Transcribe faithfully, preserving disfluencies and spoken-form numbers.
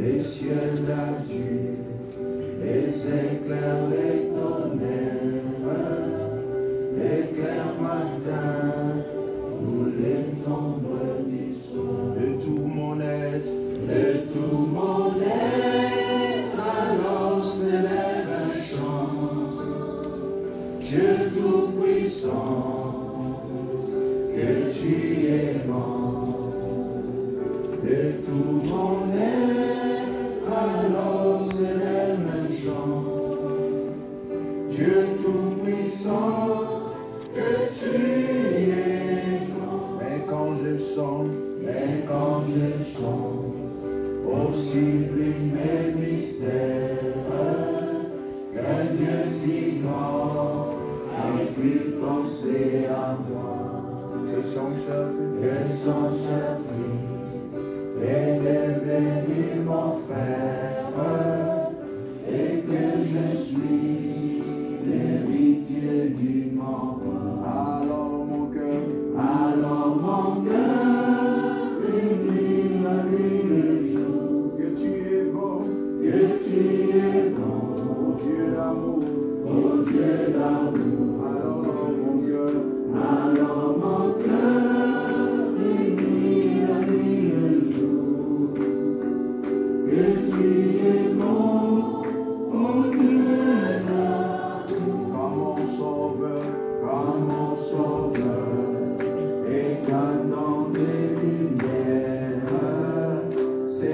les cieux d'azur, les éclairs, les tonnerres, l'éclair matin, tous les ombres du soir. De tout mon être, de tout mon être, alors s'élève un chant. Dieu tout-puissant, que tu es grand. De tout mon être, alors s'élève un chant. Dieu tout-puissant, que tu es grand. Mais quand je chante, mais quand je chante, au sublime mystère, qu'un Dieu si grand a pu penser à moi. Que son cher fils, que son cher fils est devenu mon frère, et que je suis l'héritier du monde. Alors mon cœur, alors mon cœur frémit la nuit le jour. Que tu es bon, que tu es bon, ô Dieu d'amour, ô Dieu d'amour.